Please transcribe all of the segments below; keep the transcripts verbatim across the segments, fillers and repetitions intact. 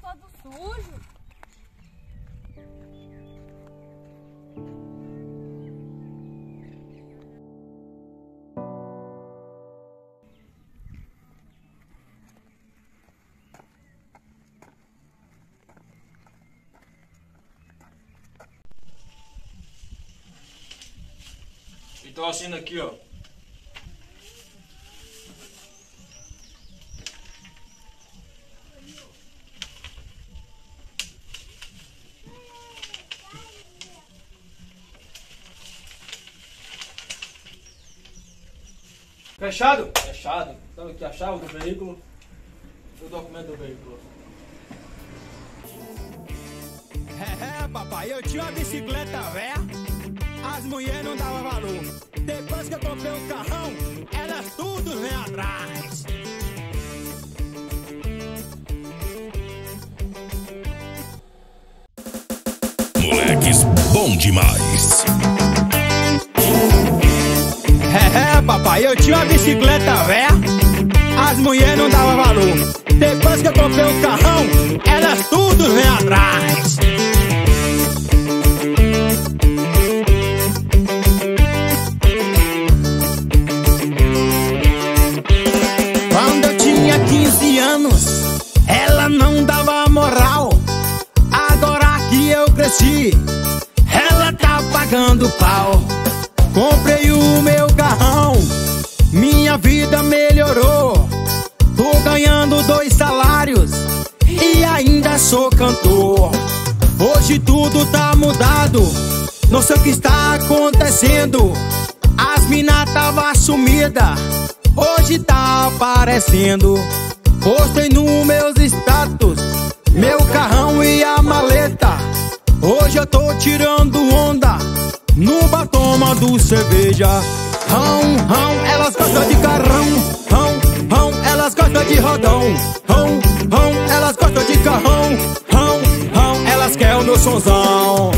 todo sujo. Então assina aqui, ó. Fechado? Fechado. Então aqui a chave do veículo e o documento do veículo. É, é, papai, eu tinha uma bicicleta velha, as mulheres não davam valor. Depois que eu comprei um carrão, elas tudo vêm atrás. Moleques bom demais. É, é, papai, eu tinha uma bicicleta velha, as mulheres não davam valor. Depois que eu comprei um carrão, elas tudo vêm atrás. Quando eu tinha quinze anos, ela não dava moral. Agora que eu cresci, ela tá pagando pau. Comprei o meu carrão, minha vida melhorou. Tô ganhando dois salários e ainda sou cantor. Hoje tudo tá mudado, não sei o que está acontecendo. As mina tava sumida, hoje tá aparecendo. Postei no meus status meu carrão e a maleta. Hoje eu tô tirando onda no batoma do cerveja. Rão, rão, elas gostam de carrão. Rão, rão, elas gostam de rodão. Rão, rão, elas gostam de carrão. Rão, rão, elas querem o meu sonzão.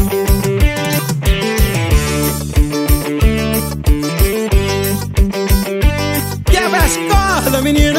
Quebra as cordas, menino.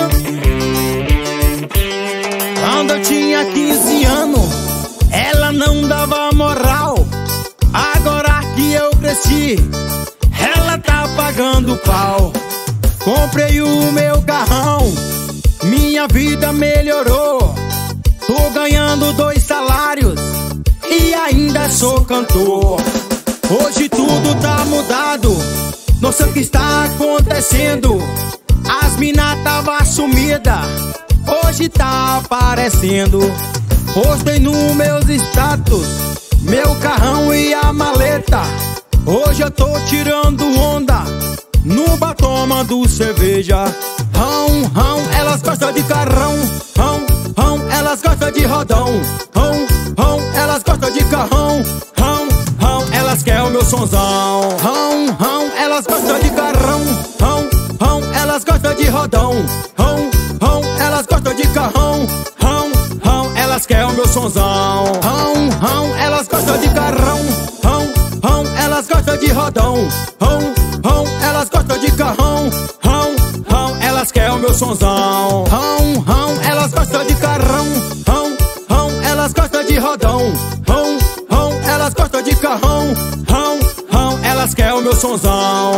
Quando eu tinha quinze anos, ela não dava moral. Agora que eu cresci, ela tá pagando pau. Comprei o meu carrão, minha vida melhorou. Tô ganhando dois salários e ainda sou cantor. Hoje tudo tá mudado, não sei o que está acontecendo. As mina tava sumida, hoje tá aparecendo. Postei no meus status meu carrão e a maleta. Hoje eu tô tirando onda no batoma do cerveja. Rão, rão, elas gostam de carrão. Rão, rão, elas gostam de rodão. Rão, rão, elas gostam de carrão. Rão, rão, elas querem o meu sonzão. Rão, rão, elas gostam de carrão. Rão, rão, elas gostam de rodão. Rão, rão, elas gostam de carrão. Rão, rão, elas querem o meu sonzão. Rão, rão, elas gostam de carrão. Rão, rão, elas gostam de rodão. Rão, rão, elas gostam de carrão. Rão, rão, elas querem o meu sonzão. Rão, rão, elas gostam de carrão. Rão, rão, elas gostam de rodão. Rão, rão, elas gostam de carrão. Rão, rão, elas querem o meu sonzão.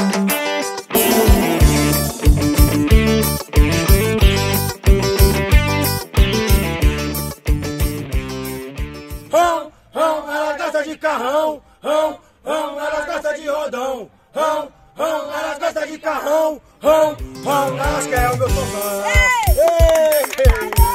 Rão, rão, elas gostam de carrão. Rão, rão, elas gostam de rodão. Rão, rão, elas gostam de carrão. Rão, rão, elas querem o meu sonzão. Ei! Ei!